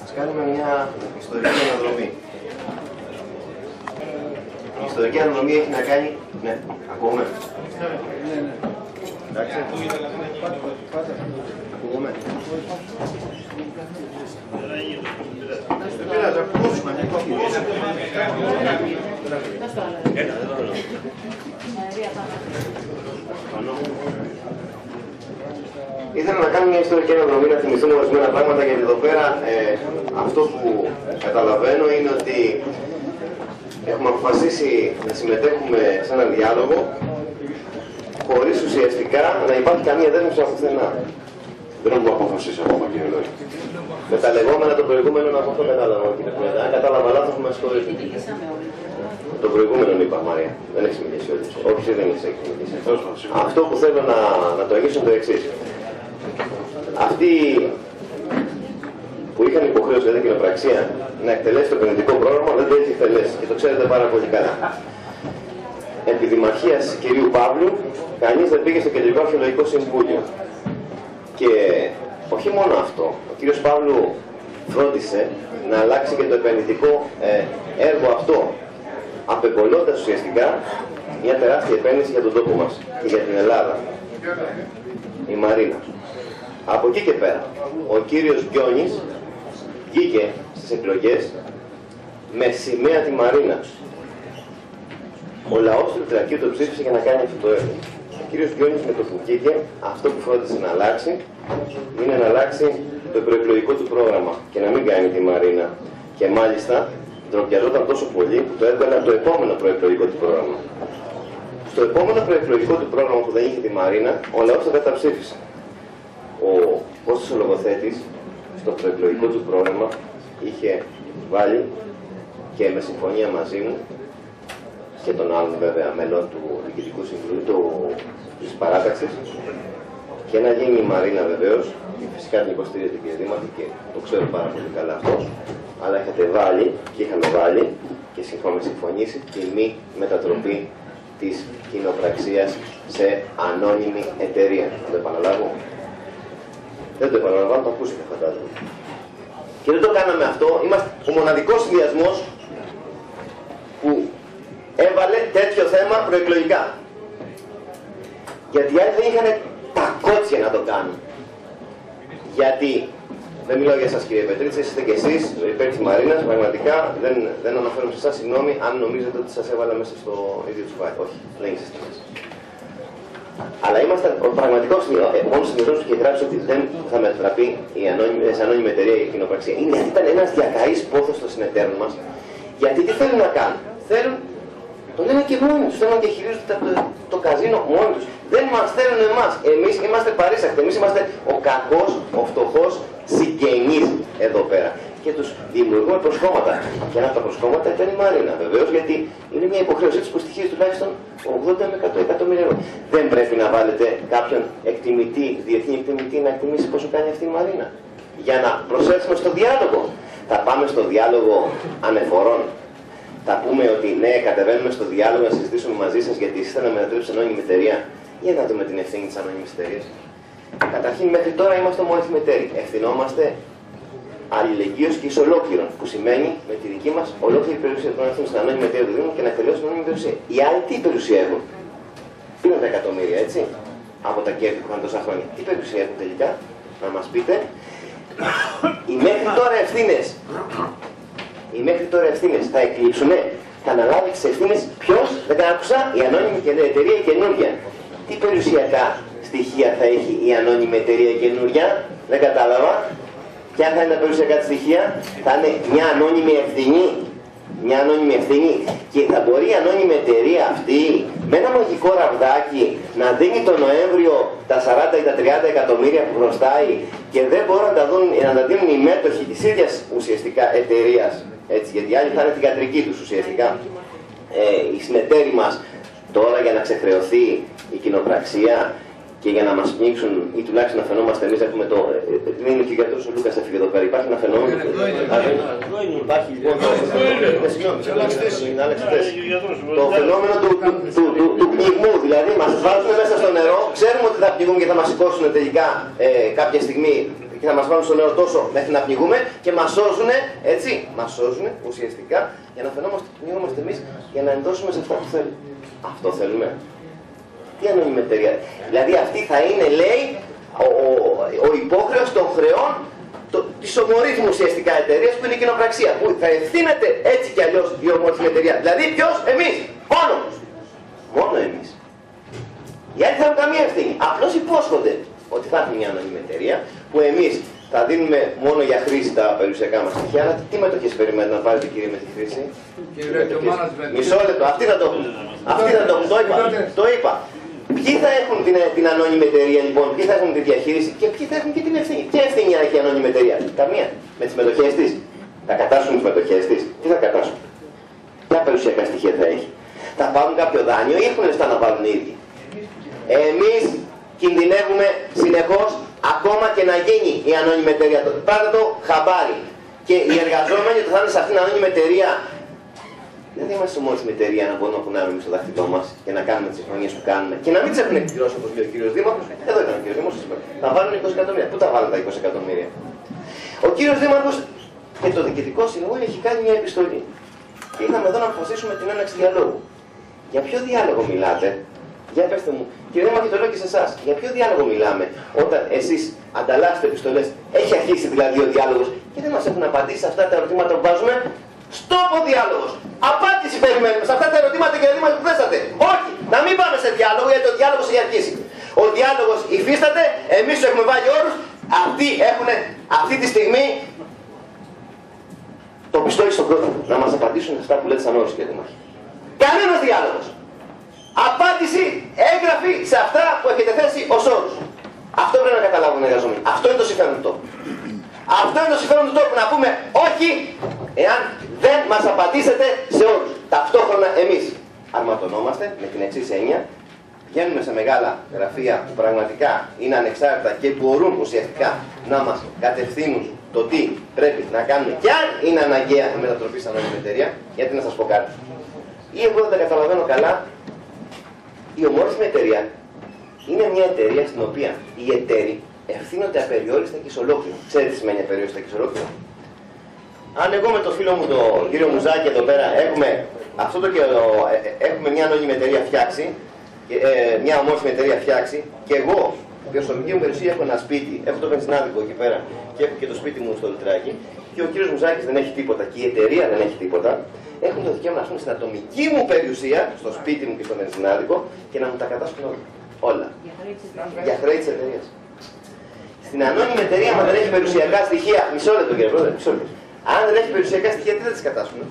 Ας κάνουμε μια ιστορική αναδρομή. Η ιστορική αναδρομή έχει να κάνει... Ναι, ακούμε. Εντάξει. Ακούμε. Ήθελα να κάνω μια ιστορική αναδρομή, να θυμηθούμε ορισμένα πράγματα, γιατί εδώ πέρα αυτό που καταλαβαίνω είναι ότι έχουμε αποφασίσει να συμμετέχουμε σε έναν διάλογο χωρίς ουσιαστικά να υπάρχει καμία δέσμευση από πουθενά. Δεν έχουμε αποφασίσει ακόμα, κύριε Λόγη. Με τα λεγόμενα το προηγούμενο από αυτό κατάλαβα, κύριε Πρόεδρε. Αν κατάλαβα λάθος, με συγχωρείτε. Το προηγούμενο είπα, Μάρια. Δεν έχει μιλήσει όλοι. Όχι, δεν έχει μιλήσει. Αυτό που θέλω να το αγγίσω είναι το εξής. Αυτοί που είχαν υποχρέωση για την κοινοπραξία να εκτελέσει το επενδυτικό πρόγραμμα δεν το έχει εκτελέσει και το ξέρετε πάρα πολύ καλά. Επί δημαρχίας κυρίου Παύλου, κανείς δεν πήγε στο Κεντρικό Αρχαιολογικό Συμβούλιο. Και όχι μόνο αυτό, ο κύριος Παύλου φρόντισε να αλλάξει και το επενδυτικό έργο αυτό, απεμπολώντας ουσιαστικά μια τεράστια επένδυση για τον τόπο μας και για την Ελλάδα, η Μαρίνα. Από εκεί και πέρα, ο κύριος Γκιόνης βγήκε στις εκλογές με σημαία τη Μαρίνα. Ο λαός του Ιτρακίου το ψήφισε για να κάνει αυτό το έργο. Ο κύριος Γκιόνης με το που βγήκε, αυτό που φρόντισε να αλλάξει είναι να αλλάξει το προεκλογικό του πρόγραμμα και να μην κάνει τη Μαρίνα. Και μάλιστα ντροπιαζόταν τόσο πολύ που το έβγαλε από το επόμενο προεκλογικό του πρόγραμμα. Στο επόμενο προεκλογικό του πρόγραμμα που δεν είχε τη Μαρίνα, ο λαός το καταψήφισε. Ο Κώστας ο Λογοθέτης στο προεκλογικό του πρόγραμμα είχε βάλει και με συμφωνία μαζί μου και των άλλων βέβαια μελών του Διοικητικού Συμβουλίου της Παράταξης και να γίνει η Μαρίνα βεβαίως, φυσικά την υποστηρίζετε κύριε Δήμαρχε και το ξέρω πάρα πολύ καλά αυτός, αλλά είχατε βάλει και είχαμε βάλει και είχαμε συμφωνήσει τη μη μετατροπή της κοινοπραξίας σε ανώνυμη εταιρεία. Θα το επαναλάβω. Δεν το επαναλαμβάνω, το ακούσετε φαντάζομαι. Και δεν το κάναμε αυτό, είμαστε ο μοναδικός συνδυασμός που έβαλε τέτοιο θέμα προεκλογικά. Γιατί οι άλλοι δεν είχαν τα κότσια να το κάνουν. Γιατί, δεν μιλάω για εσάς κύριε Πετρίτσα, είστε και εσείς, υπέρ της Μαρίνας, πραγματικά δεν αναφέρομαι σε εσάς, συγγνώμη αν νομίζετε ότι σας έβαλα μέσα στο ίδιο του φάι. Όχι, δεν είστε μέσα. Αλλά ήμασταν ο πραγματικός μόνος συνδυασμός που είχε γράψει ότι δεν θα μετατραπεί σε ανώνυμη εταιρεία η κοινοπραξία. Είναι γιατί ήταν ένας διακαής πόθος των συνεταίρων μας. Γιατί τι θέλουν να κάνουν. Θέλουν, το λένε και μόνοι τους, θέλουν να διαχειρίζονται το καζίνο μόνοι τους. Δεν μας θέλουν εμάς. Εμείς είμαστε παρήσακτοι. Εμείς είμαστε ο κακός, ο φτωχός συγγενής εδώ πέρα. Και τους δημιουργούμε προσκόμματα. Και ένα από τα προσκόμματα ήταν η Μαρίνα. Βεβαίως γιατί είναι μια υποχρέωσή τους που στοιχίζει τουλάχιστον 80 με 100 εκατομμύρια ευρώ. Δεν πρέπει να βάλετε κάποιον εκτιμητή, διεθνή εκτιμητή να εκτιμήσει πόσο κάνει αυτή η Μαρίνα. Για να προσέλθουμε στο διάλογο. Θα πάμε στο διάλογο ανεφορών. Θα πούμε ότι ναι, κατεβαίνουμε στο διάλογο να συζητήσουμε μαζί σας γιατί εσείς θέλετε να μετατρέψετε ανώνυμη εταιρεία. Για να δούμε την ευθύνη της ανώνυμης εταιρείας. Καταρχήν, μέχρι τώρα είμαστε ομόεθνοι εταίροι. Ευθυνόμαστε αλληλεγγύος και ισολόκληρον, που σημαίνει με τη δική μας ολόκληρη περιουσία των έρθουν στην ανώνυμη εταιρεία του Δήμου και να τελειώσουν την ανώνυμη περιουσία. Οι άλλοι τι περιουσία έχουν. Πήραν τα εκατομμύρια, έτσι, από τα κέρδη που είχαν τόσα χρόνια. Τι περιουσία έχουν τελικά, να μας πείτε. Οι μέχρι τώρα ευθύνες θα εκλείψουνε. Θα αναλάβει τις ευθύνες ποιος, δεν άκουσα, η ανώνυμη εταιρεία η καινούργια. Τι περιουσιακά στοιχεία θα έχει η ανώνυμη εταιρεία η καινούργια, δεν κατάλαβα. Ποια θα είναι τα περιουσιακά της στοιχεία, θα είναι μια ανώνυμη ευθύνη. Μια ανώνυμη ευθύνη και θα μπορεί η ανώνυμη εταιρεία αυτή με ένα μαγικό ραβδάκι να δίνει τον Νοέμβριο τα 40 ή τα 30 εκατομμύρια που χρωστάει και δεν μπορούν να τα δίνουν οι μέτοχοι της ίδιας ουσιαστικά εταιρείας. Έτσι, γιατί οι άλλοι θα είναι την κατρική τους ουσιαστικά. Οι συνεταίροι μας τώρα για να ξεχρεωθεί η κοινοπραξία και για να μας πνίξουν ή τουλάχιστον να φαινόμαστε εμείς, έχουμε το. Δεν είναι και ο γιατρός ο Λούκας έφυγε εδώ πέρα. Υπάρχει ένα φαινόμενο. Υπάρχει λοιπόν. Το φαινόμενο του πνιγμού. Δηλαδή μας βάζουν μέσα στο νερό, ξέρουμε ότι θα πνιγούν και θα μας σηκώσουν τελικά κάποια στιγμή και θα μας βάλουν στο νερό τόσο μέχρι να πνιγούμε και μας σώζουν, έτσι, μας σώζουν ουσιαστικά για να φαινόμαστε ότι πνιγόμαστε εμείς για να ενδώσουμε σε αυτά που θέλουμε. Αυτό θέλουμε. Τι ανώνυμη εταιρεία? Δηλαδή αυτή θα είναι, λέει, ο υπόχρεος των χρεών της ομορύθμου ουσιαστικά εταιρείας που είναι η κοινοπραξία. Που θα ευθύνεται έτσι κι αλλιώς η ομορύθμη εταιρεία. Δηλαδή ποιος? Εμείς. Μόνο. Μόνο εμείς. Οι άλλοι θα έχουν καμία ευθύνη. Απλώς υπόσχονται ότι θα έχουμε μια ανώνυμη εταιρεία που εμείς θα δίνουμε μόνο για χρήση τα περιουσιακά μας στοιχεία. Αλλά τι μετοχές περιμένετε να πάρετε, κύριε, με τη χρήση? Μισό λεπτό. Αυτοί θα το έχουν. Αυτοί θα το έχουν. Το είπα. Ποιοι θα έχουν την ανώνυμη εταιρεία, λοιπόν, ποιοι θα έχουν τη διαχείριση και ποιοι θα έχουν και την ευθύνη? Ποια ευθύνη έχει η ανώνυμη εταιρεία? Καμία. Με τις μετοχές της. Θα κατάσχουν τις μετοχές της? Τι θα κατάσχουν? Ποια περιουσιακά στοιχεία θα έχει? Θα πάρουν κάποιο δάνειο ή έχουν λεφτά να πάρουν οι ίδιοι? Εμείς κινδυνεύουμε συνεχώς ακόμα και να γίνει η ανώνυμη εταιρεία. Πάρτε το χαμπάρι. Και οι εργαζόμενοι που θα είναι σε αυτήν την ανώνυμη εταιρεία, δεν θα είμαστε μόλις με εταιρεία να μπορούμε να κουνάμε στο δάχτυλό μας και να κάνουμε τις συμφωνίες που κάνουμε και να μην τις έχουν εκπληρώσει όπως λέει ο κύριος Δήμαρχος. Εδώ ήταν ο κύριος Δήμαρχος. Θα βάλουν 20 εκατομμύρια. Πού τα βάλουν τα 20 εκατομμύρια? Ο κύριος Δήμαρχος και το Διοικητικό Συμβούλιο έχει κάνει μια επιστολή. Και ήρθαμε εδώ να αποφασίσουμε την έναρξη διαλόγου. Για ποιο διάλογο μιλάτε? Για πέστε μου, κύριε Δήμαρχε, το λέω και σε εσάς. Για ποιο διάλογο μιλάμε όταν εσείς ανταλλάσσετε επιστολές? Έχει αρχίσει δηλαδή ο διάλογος και δεν μας έχουν απαντήσει σε αυτά τα ερωτήματα που βάζουμε. Στόπο διάλογος. Απάντηση περιμένουμε σε αυτά τα ερωτήματα και ερωτήματα που θέσατε. Όχι, να μην πάμε σε διάλογο γιατί ο διάλογος έχει αρχίσει. Ο διάλογος υφίσταται, εμείς του έχουμε βάλει όρους, αυτοί έχουν αυτή τη στιγμή το πιστόλι στον κόσμο να μας απαντήσουν αυτά που λέτε σαν όρους, κύριε Δήμαρχε. Κανένας διάλογος. Απάντηση, έγγραφη σε αυτά που έχετε θέσει ως όρους. Αυτό πρέπει να καταλάβουν οι εργαζόμενοι. Αυτό είναι το συμφέρον του τόπου. Αυτό είναι το συμφέρον του τόπου, να πούμε όχι εάν δεν μας απαντήσετε σε όρους. Ταυτόχρονα εμείς αρματωνόμαστε με την εξής έννοια. Βγαίνουμε σε μεγάλα γραφεία που πραγματικά είναι ανεξάρτητα και μπορούν ουσιαστικά να μας κατευθύνουν το τι πρέπει να κάνουμε και αν είναι αναγκαία η μετατροπή στην ανώνυμη εταιρεία. Γιατί να σας πω κάτι. Ή εγώ δεν τα καταλαβαίνω καλά, η ομόρυθμη εταιρεία είναι μια εταιρεία στην οποία οι εταίροι ευθύνονται απεριόριστα και ισολόκληρο. Ξέρετε τι σημαίνει απεριόριστα και ισολόκληρο? Αν εγώ με το φίλο μου τον κύριο Μουζάκη εδώ πέρα έχουμε μια ανώνυμη εταιρεία φτιάξει, μια ομόρφη εταιρεία φτιάξει και εγώ προσωπική μου περιουσία έχω ένα σπίτι, έχω το βενζινάδικο εκεί πέρα και έχω και το σπίτι μου στο Λουτράκι και ο κύριος Μουζάκης δεν έχει τίποτα και η εταιρεία δεν έχει τίποτα, έχουν το δικαίωμα να έρθουν στην ατομική μου περιουσία, στο σπίτι μου και στο βενζινάδικο και να μου τα κατάσχουν όλα. Για χρέη της εταιρείας. Στην ανώνυμη εταιρεία, αν δεν έχει περιουσιακά στοιχεία, μισό λεπτό κύριε Πρόεδρε, μισό λεπτό. Αν δεν έχει περιουσιακά στοιχεία, τι θα τις κατάσχουν?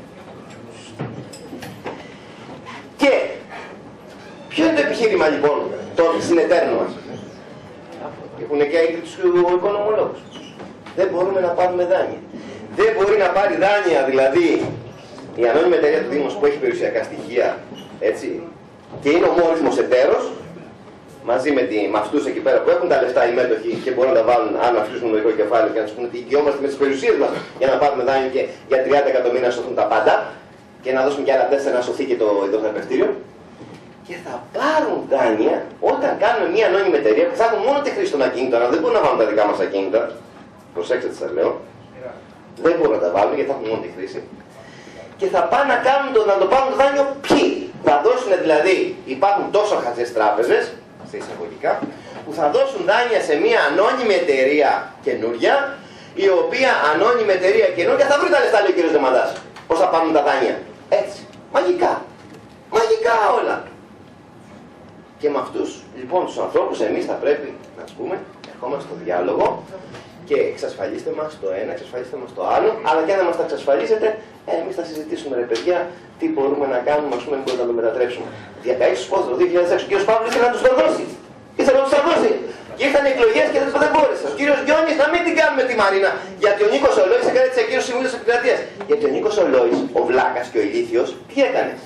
Και ποιο είναι το επιχείρημα λοιπόν των συνεταίρων μας? Έχουν και έγκριση τους οικονομολόγους. Δεν μπορούμε να πάρουμε δάνεια. Δεν μπορεί να πάρει δάνεια δηλαδή η ανώνυμη εταιρεία του Δήμου που έχει περιουσιακά στοιχεία, έτσι, και είναι ομόρυθμος εταίρος, μαζί με αυτούς εκεί πέρα που έχουν τα λεφτά οι μέτοχοι και μπορούν να τα βάλουν αν αφήσουν λογικό κεφάλαιο και να τους πούνε ότι οικειόμαστε με τις περιουσίες μας για να πάρουμε δάνειο και για 30 εκατομμύρια να σωθούν τα πάντα και να δώσουμε και άλλα 4 να σωθεί και το υδροθεραπευτήριο. Και θα πάρουν δάνεια όταν κάνουμε μια ανώνυμη εταιρεία που θα έχουν μόνο τη χρήση των ακίνητων, αλλά δεν μπορούν να βάλουν τα δικά μας ακίνητα. Προσέξτε τι σας λέω. Δεν μπορούν να τα βάλουν γιατί θα έχουν μόνο τη χρήση. Και θα πάνε να το πάρουν το δάνειο ποιοι? Θα δώσουν δηλαδή, υπάρχουν τόσο χαζές τράπεζες, σε εισαγωγικά, που θα δώσουν δάνεια σε μια ανώνυμη εταιρεία καινούρια, η οποία ανώνυμη εταιρεία καινούρια θα βρει τα λεφτά, λέει ο κ. Δεμαντάς. Πώς θα πάρουν τα δάνεια? Έτσι. Μαγικά. Μαγικά όλα. Και με αυτούς λοιπόν τους ανθρώπους εμείς θα πρέπει να πούμε, ερχόμαστε στο διάλογο και εξασφαλίστε μας το ένα, εξασφαλίστε μας το άλλο, αλλά και αν δεν μας τα εξασφαλίσετε, εμείς θα συζητήσουμε ρε παιδιά τι μπορούμε να κάνουμε, ας πούμε, μπορούμε να το μετατρέψουμε. Διακαείς τους πόδους το 2006, ο κ. Παύλος ήθελε να τους δώσει. Ήθελε να τους δώσει. Και ήρθαν οι εκλογές και δεν μπόρεσε. Ο κ. Γιώνης να μην την κάνουμε τη Μαρίνα, γιατί ο Νίκος Ολόης έκανε τις εκκύρωσης Συμβουλίου της Επικρατείας. Γιατί ο Νίκος Ολόης, ο Βλάκας και ο Ηλίθιος, τι έκανε?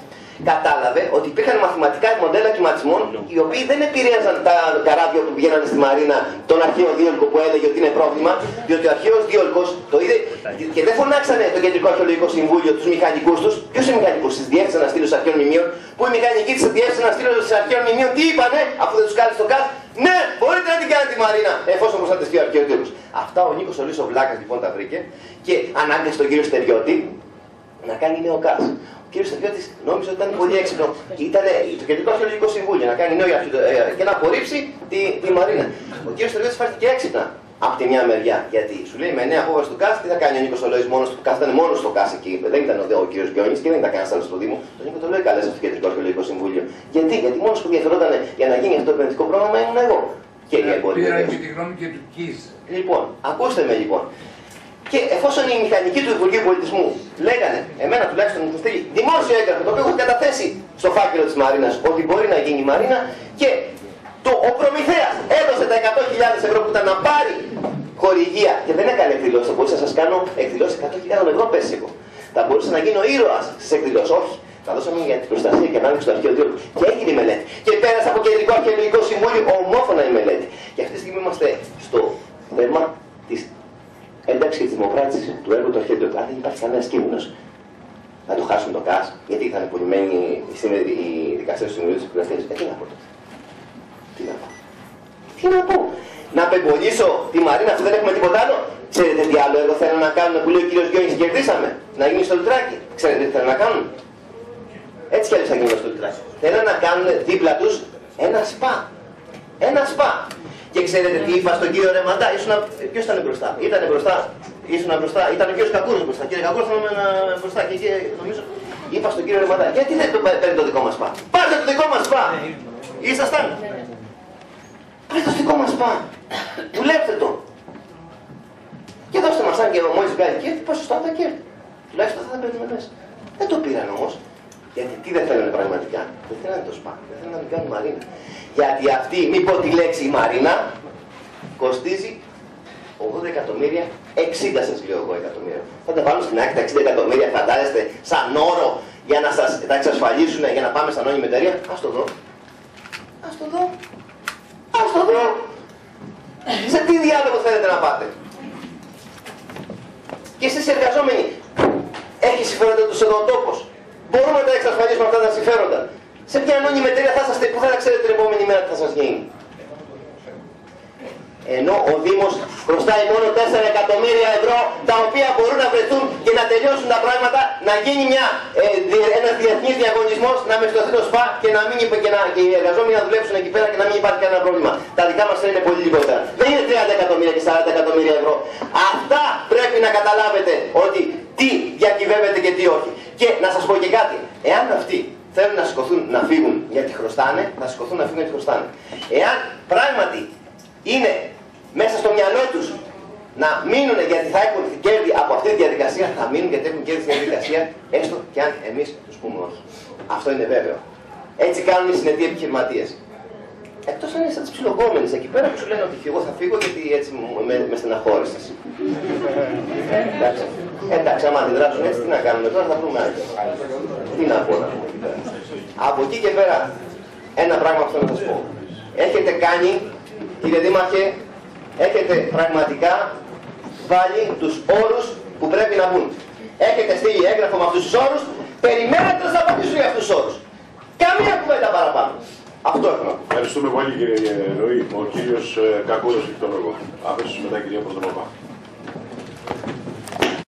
κατάλαβε ότι υπήρχαν μαθηματικά μοντέλα κυματισμών οι οποίοι δεν επηρέαζαν τα καράβια που πηγαίνανε στη Μαρίνα τον αρχαίο δίολκο που έλεγε ότι είναι πρόβλημα, διότι ο αρχαίος δίολκος το είδε και δεν φωνάξανε το Κεντρικό Αρχαιολογικό Συμβούλιο τους μηχανικούς τους. Ποιους είναι μηχανικούς, τις διεύθυνσαν να στείλουν στους αρχαίων μνημείων, που οι μηχανικοί της διεύθυνσαν να στείλουν στους αρχαίων μνημείων, τι είπανε, αφού δεν τους κάλεσε το ΚΑΣ, ναι, μπορείτε να την κάνετε τη Μαρίνα, εφόσον προστατευτεί ο αρχαίο δίολκος. Αυτά ο Νίκος ο Λύς ο Βλάκας λοιπόν τα βρήκε και ανάγκασε τον κύριο Στεριώτη να κάνει νέο ΚΑΣ. Ο κύριος Στεριώτης νόμιζε ότι ήταν πολύ έξυπνο. Ήταν το Κεντρικό Αρχαιολογικό Συμβούλιο να κάνει νέο και να απορρίψει τη Μαρίνα. Ο κύριος Στεριώτης φάρθηκε έξυπνα από τη μια μεριά. Γιατί σου λέει με νέα απόφαση του ΚΑΣ, τι θα κάνει ο Νίκος ο Λόης μόνος του. Ήταν μόνος στο ΚΑΣ εκεί. Δεν ήταν ο κύριος Γκιόνης και δεν ήταν κανένας άλλος στο Δήμο. Τον Νίκο το Λόη καλέσε στο Κεντρικό Αρχαιολογικό Συμβούλιο. Γιατί μόνος που ενδιαφερόταν για να γίνει αυτό το επενδυτικό πρόγραμμα ήμουν εγώ. Και η εμπορία. Πήρα και τη γνώμη και του ΚΙΣ. Λοιπόν, ακούστε με λοιπόν. Και εφόσον οι μηχανικοί του Υπουργείου Πολιτισμού λέγανε, εμένα τουλάχιστον μου στείλει δημόσιο έγγραφο, το οποίο έχω καταθέσει στο φάκελο της Μαρίνας, ότι μπορεί να γίνει η Μαρίνα και ο Προμηθέας έδωσε τα 100.000 ευρώ που ήταν να πάρει χορηγία και δεν έκανε εκδηλώσεις. Θα μπορούσα να σας κάνω εκδηλώσεις 100.000 ευρώ πέσει εγώ. Θα μπορούσα να γίνω ήρωας στις εκδηλώσεις. Όχι. Θα δώσαμε για την προστασία και ανάπτυξη του αρχαίου δίολκου. Και έγινε η μελέτη. Και πέρασε από Κεντρικό Αρχαιολογικό Συμβούλιο ομόφωνα η μελέτη. Και αυτή τη στιγμή είμαστε στο θέμα της ένταξη και τη δημοκράτηση του έργου του αρχαίου δίολκου. Αν δεν υπάρχει κανένα κίνδυνο να το χάσουν το ΚΑΣ, γιατί θα είναι πολυμένοι οι δικαστές του Συμβουλίου της Επικρατείας. Τι να πω τότε. Τι να πω. Να απεμπολίσω τη Μαρίνα αφού δεν έχουμε τίποτα άλλο. Ξέρετε τι άλλο έργο θέλουν να κάνουν που λέει ο κύριος Γκιόνης και κερδίσαμε. Να γίνει στο Λουτράκι. Ξέρετε τι θέλουν να κάνουν. Έτσι κι αλλιώς θα γίνει στο Λουτράκι. Θέλουν να κάνουν δίπλα τους ένα σπα. Ένα σπα. Και ξέρετε τι είπα στον κύριο Ρεμαντά. Ποιος ήταν μπροστά. Ήσουν μπροστά. Ήταν ο κύριος Κακούρος μπροστά. Κύριε Κακούρος θα είμαι μπροστά. Και νομίζω είπα στον κύριο Ρεμαντά. Γιατί δεν παίρνει το δικό μας σπα. Πάρτε το δικό μας σπα. Ήσασταν. Πάρτε το δικό μας σπα. Δουλέψτε το. Και δώστε μας αν και μόλις βγάλει κέρδη, ποσοστό θα κέρδη. Τουλάχιστον θα παίρνουμε μέσα. Δεν το πήραν όμως. Γιατί τι δεν θέλουν πραγματικά. Δεν θέλουν το σπα. Δεν θέλουν να μην κάνουν Μαρίνα. Γιατί αυτή, μην πω τη λέξη η Μαρίνα, κοστίζει 80 εκατομμύρια, 60 σας λέω εγώ εκατομμύρια. Θα τα βάλουν στην άκρη τα 60 εκατομμύρια, φαντάζεστε, σαν όρο για να σας τα εξασφαλίσουν για να πάμε σαν όνειμη εταιρεία. Ας το δω. Ας το δω. Ας το δω. Σε τι διάλογο θέλετε να πάτε. Και εσείς εργαζόμενοι, έχει συμφέροντα τους εδώ ο τόπος. Μπορούμε να τα εξασφαλίσουμε αυτά τα συμφέροντα. Σε ποια ανώνυμη εταιρεία θα είσαστε, που θα ξέρετε την επόμενη μέρα τι θα σας γίνει. Ενώ ο Δήμος χρωστάει μόνο 4 εκατομμύρια ευρώ, τα οποία μπορούν να βρεθούν και να τελειώσουν τα πράγματα, να γίνει ένας διεθνής διαγωνισμός, να μεσθωθεί το ΣΠΑ και να μην και οι εργαζόμενοι να δουλέψουν εκεί πέρα και να μην υπάρχει κανένα πρόβλημα. Τα δικά μας είναι πολύ λιγότερα. Δεν είναι 30 εκατομμύρια και 40 εκατομμύρια ευρώ. Αυτά πρέπει να καταλάβετε ότι τι διακυβεύεται και τι όχι. Και να σας πω και κάτι. Εάν αυτοί θέλουν να σηκωθούν να φύγουν γιατί χρωστάνε, θα σηκωθούν να φύγουν γιατί χρωστάνε. Εάν πράγματι είναι μέσα στο μυαλό τους να μείνουν γιατί θα έχουν κέρδη από αυτή τη διαδικασία, θα μείνουν γιατί έχουν κέρδη στη διαδικασία, έστω και αν εμείς τους πούμε όχι. Αυτό είναι βέβαιο. Έτσι κάνουν οι συνετοί επιχειρηματίες. Εκτός αν είναι σαν τις ψιλοκόμενες εκεί πέρα που σου λένε ότι εγώ θα φύγω γιατί έτσι με στεναχώρησες. Εντάξει, άμα αντιδράσουν έτσι, τι να κάνουμε τώρα, θα βρούμε άλλο. Τι να πω να πούμε. Από εκεί και πέρα, ένα πράγμα που θέλω να σας πω. Έχετε κάνει, κύριε Δήμαρχε, έχετε πραγματικά βάλει τους όρους που πρέπει να μπουν. Έχετε στείλει έγγραφο με αυτούς τους όρους, περιμένετε να σας απαντήσουν για αυτούς τους όρους. Καμία κουβέντα παραπάνω. Αυτό έχω να πω. Ευχαριστούμε πολύ κύριε Ροή. Ο κύριος Κακούρος έχει το λόγο. Αμέσως μετά κυρία Πρωτοπαπά.